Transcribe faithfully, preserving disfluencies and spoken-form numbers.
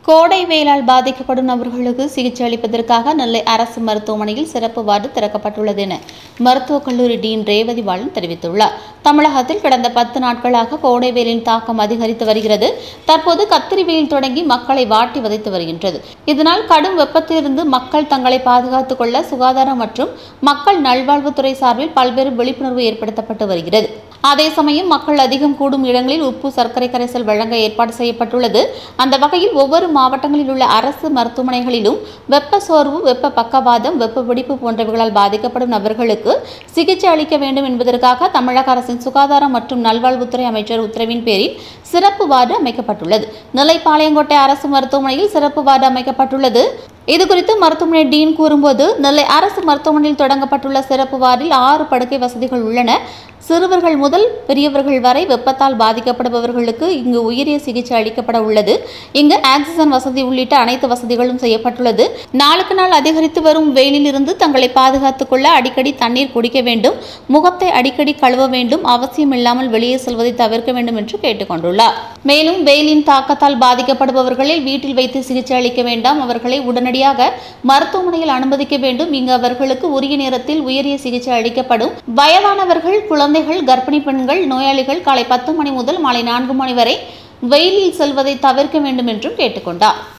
கோடை வெயிலால் பாதிக்கப்படும் நபர்களுக்கு சிகிச்சை அளிப்பதற்காக நெல்லை அரசு மருத்துவமனையில் சிறப்பு வார்டு திறக்கப்பட்டுள்ளது என மருத்துவக் கல்லூரி டீன் ரேவதி பாலன் தெரிவித்துள்ளார். தமிழகத்தில் கடந்த பத்து நாட்களாக கோடை வெயிலின் தாக்கம் அதிகரித்து வருகிறது. தற்போது கத்திரி வெயில் தொடங்கி மக்களை வாட்டி வதைத்து வருகின்றது. இதனால் கடும் வெப்பத்திலிருந்து மக்கள் தங்களை பாதுகாத்துக் கொள்ள சுகாதாரம் மற்றும் மக்கள் நல்வாழ்வுத்துறை சார்பில் பல்வேறு விழிப்புணர்வு ஏற்படுத்தப்பட்டு வருகிறது. அதே சமயம் மக்கள் அதிகம் கூடும் இடங்களில் உப்பு சர்க்கரை கரைசல் வழங்க ஏற்பாடு செய்யப்பட்டுள்ளது. அந்த வகையில் ஒவ்வொரு மாவட்டங்களில் உள்ள அரசு மருத்துவமனைகளிலும் வெப்ப சோர்வு, வெப்ப பக்கவாதம், வெப்ப வெடிப்பு போன்றவைகளால் பாதிக்கப்படும் நபர்களுக்கு சிகிச்சை அளிக்க வேண்டும் என்பதற்காக தமிழக அரசின் சுகாதாரம் மற்றும் நல்வாழ்வுத்துறை அமைச்சர் உத்தரவின் பேரில் சிறப்பு வார்டு அமைக்கப்பட்டுள்ளது. நெல்லை பாளையங்கோட்டை அரசு மருத்துவமனையில் சிறப்பு வார்டு அமைக்கப்பட்டுள்ளது. இதுகுறித்து மருத்துவமனை டீன் கூறும்போது, நெல்லை அரசு மருத்துவமனையில் தொடங்கப்பட்டுள்ள சிறப்பு வார்டில் ஆறு படுக்கை வசதிகள் உள்ளன. சிறுவர்கள் முதல் பெரியவர்கள் வரை வெப்பத்தால் பாதிக்கப்படுபவர்களுக்கு இங்கு உயரிய சிகிச்சை அளிக்கப்பட உள்ளது. இங்கு ஆக்சிஜன் வசதி உள்ளிட்ட அனைத்து வசதிகளும் செய்யப்பட்டுள்ளது. நாளுக்கு நாள் அதிகரித்து வரும் வெயிலில் இருந்து தங்களை பாதுகாத்துக் கொள்ள அடிக்கடி தண்ணீர் குடிக்க வேண்டும், முகத்தை அடிக்கடி கழுவ வேண்டும், அவசியம் இல்லாமல் வெளியே செல்வதை தவிர்க்க வேண்டும் என்று கேட்டுக் கொண்டுள்ளார். மேலும் வெயிலின் தாக்கத்தால் பாதிக்கப்படுபவர்களை வீட்டில் வைத்து சிகிச்சை அளிக்க வேண்டாம், அவர்களை உடனடியாக மருத்துவமனையில் அனுமதிக்க வேண்டும். இங்கு அவர்களுக்கு உரிய நேரத்தில் உயரிய சிகிச்சை அளிக்கப்படும். வயதானவர்கள், குழந்தைகள், கர்ப்பிணி பெண்கள், நோயாளிகள் காலை பத்து மணி முதல் மாலை நான்கு மணி வரை வெயிலில் செல்வதை தவிர்க்க வேண்டும் என்றும் கேட்டுக்கொண்டார்.